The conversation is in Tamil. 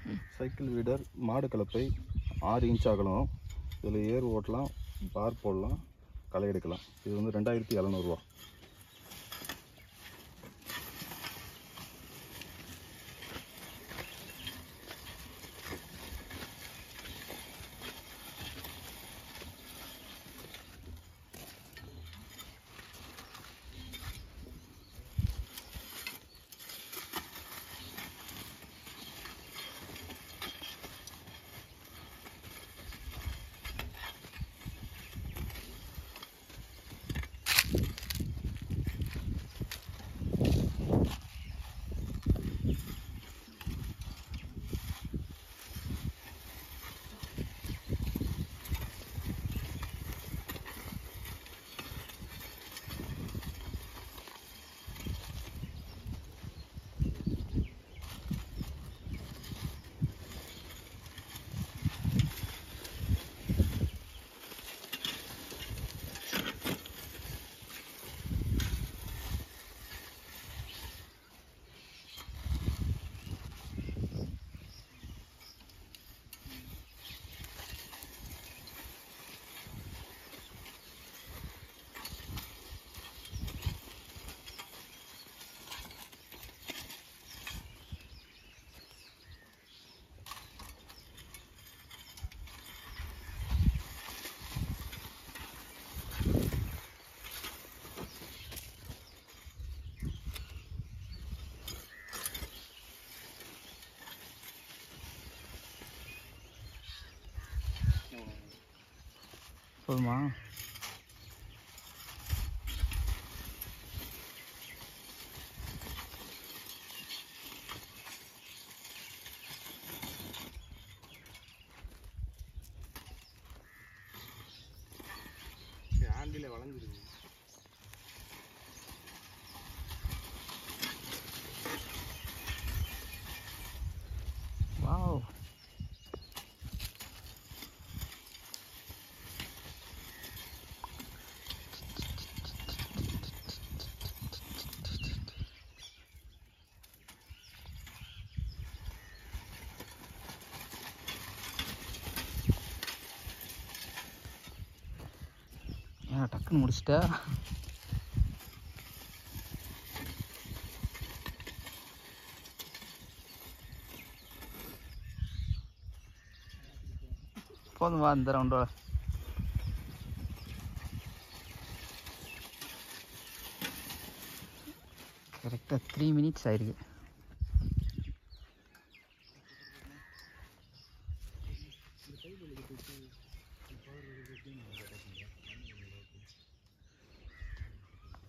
சைக்கிள் வீடர் மாடு கலப்பை 6 இன்ச் அகலம். இதில் ஏர் ஓட்டலாம், பார் போடலாம், களை எடுக்கலாம். இது வந்து 2700 ரூபா. போதுமா? ஆண்டில வளைஞ்சிருக்கு. வாவ், ஏன் டக்குன்னு முடிச்சிட்ட? போதும், வா இந்த ரவுண்டோட. கரெக்டாக 3 மினிட்ஸ் ஆயிருக்கு. இந்த கை